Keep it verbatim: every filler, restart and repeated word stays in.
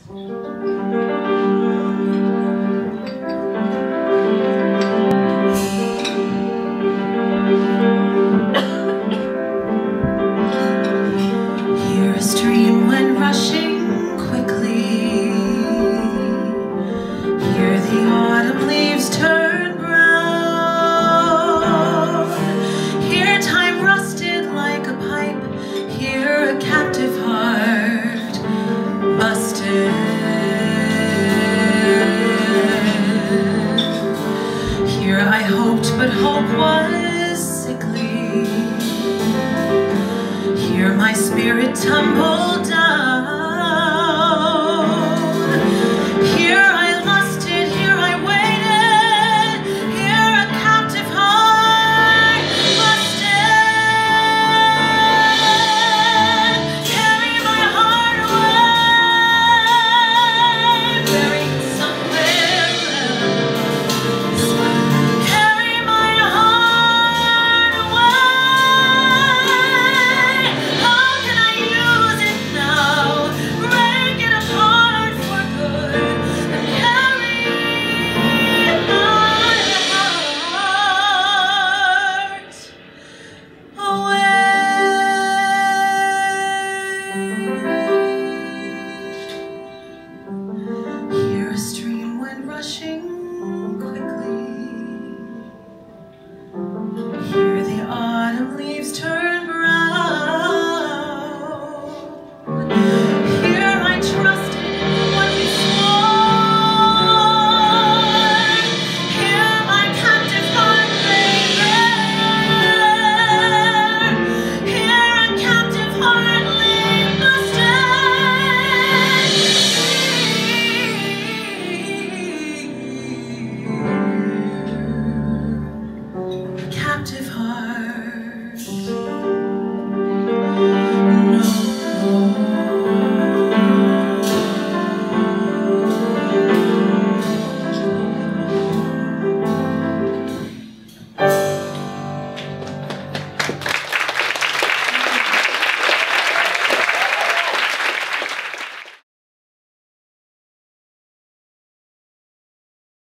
Hear a stream when rushing quickly. Hear the autumn leaves turn brown. Hear time rusted like a pipe. Hear a captive heart busted. Here I hoped, but hope was sickly. Here my spirit tumbled